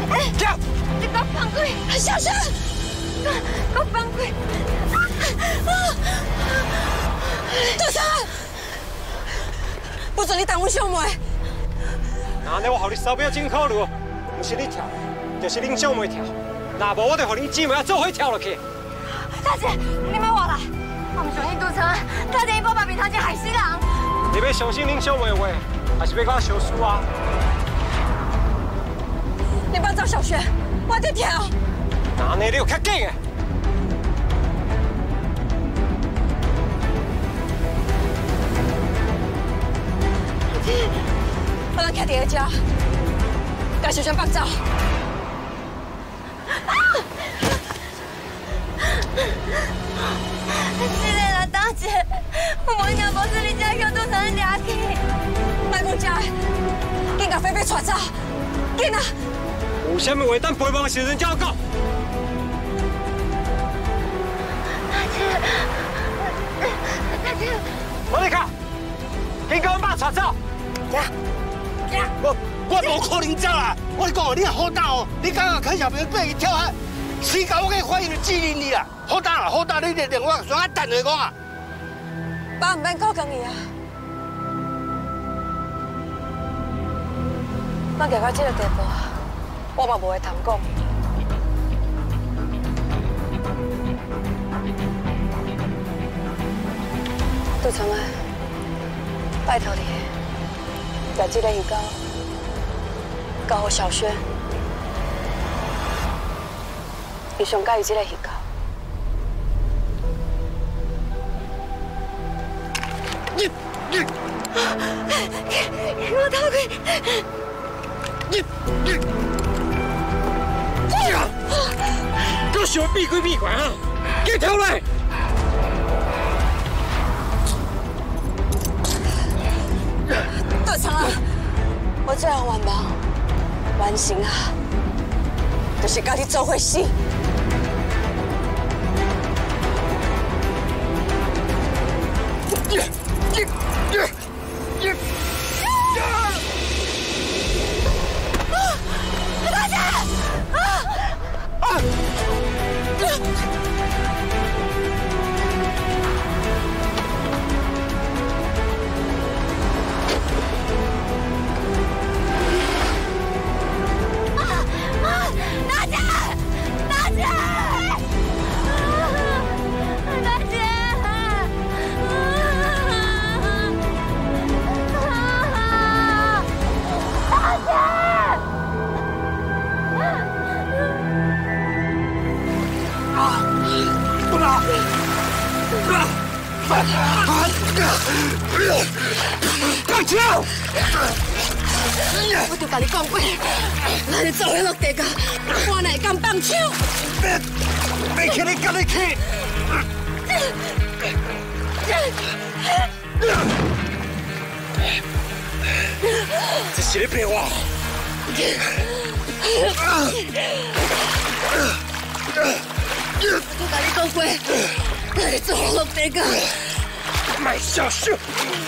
走！ 你给我放开！小轩，给我放开！杜成，不准你动阮小妹！ 那安尼我互你手表真考虑，不是你跳，就是恁小妹跳。那无我就互恁姊妹啊做伙跳落去。 大姐，你莫话来，我唔相信杜成，他这一波把平常姐害死人。 你要相信恁小妹的话，还是要甲我相输啊？ 你别找小轩，我在跳。 那安尼你有较紧的。 我能徛伫个遮，把小轩放走。是的啦，大姐，我无影无事，你才叫杜成人抓去。卖讲遮的，紧甲菲菲带走，紧啊！ 有啥物话等陪忙的时阵才有讲。 大姐， 莫你卡，紧甲阮爸带走。 我无可能走啦！我讲哦，你好大哦！你刚刚看小朋友背去跳海，死狗我给欢迎你纪念你啦！好大啦，好大！你连我双眼等下讲啊！ 爸唔免告讲伊啊！咱行到这个地步，我嘛无会通讲。杜成啊，拜托你，把这个鱼糕交给小轩，伊上介意这个鱼糕。我逃开！ 都想避开避开啊！给跳来！ 杜成啊，我最后愿望完成啊，就是甲你做伙死。大姐！大姐！大姐！大姐！ 放枪！ 我就甲你讲过，咱做伙落地下，我哪会敢放手？ 别去你跟你去！这是你骗我！ 我都甲你讲过，咱会做伙落地下。 卖小事！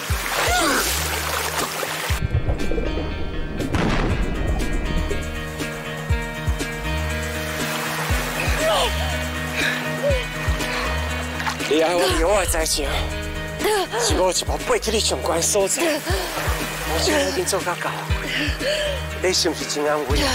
你爱我离我的在情，是我一步爬去你上悬的所在，我想已经做到够，你是不是真安慰？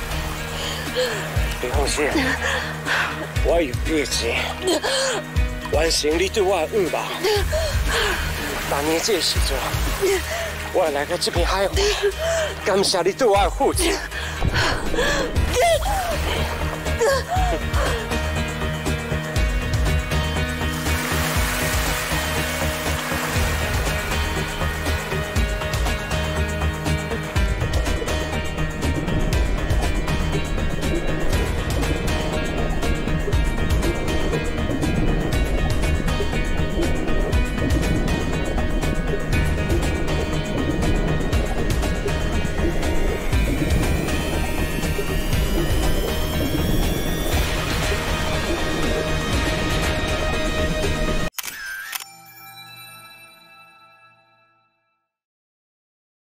你放心，我有业绩，完成你对我的愿望。明年这个时阵，我会来到这片海湖，感谢你对我的付出。